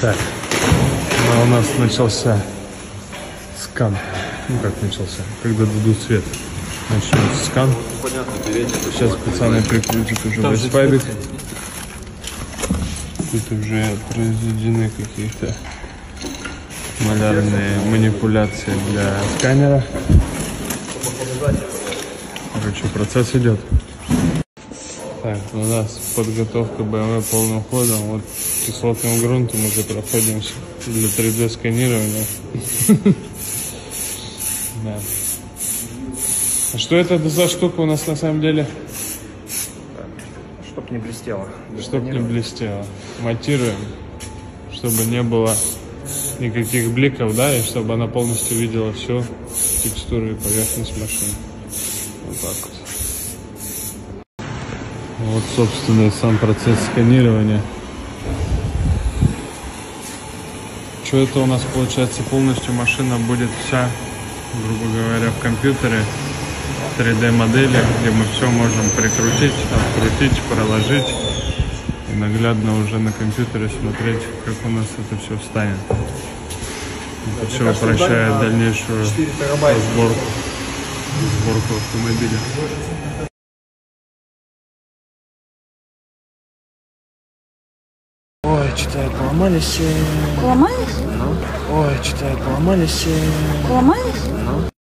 Так, у нас начался скан. Ну как начался? Когда дадут свет. Начнется скан. Сейчас пацаны прикрутят уже весь файлик. Тут уже произведены какие-то малярные манипуляции для сканера. Короче, процесс идет. Так, у нас подготовка BMW полным ходом. Вот кислотным грунтом уже проходимся для 3D сканирования. Да. А что это за штука у нас на самом деле? Чтоб не блестело. Чтоб не блестело. Монтируем, чтобы не было никаких бликов, да, и чтобы она полностью видела всю текстуру и поверхность машины. Вот так вот. Вот, собственно, и сам процесс сканирования. Что это у нас получается? Полностью машина будет вся, грубо говоря, в компьютере, 3D модели, где мы все можем прикрутить, открутить, проложить и наглядно уже на компьютере смотреть, как у нас это все встанет. Это все упрощает дальнейшую сборку автомобиля. Ой, что-то поломались. Поломались? Ну. Ой, что-то поломались. Поломались? Ну.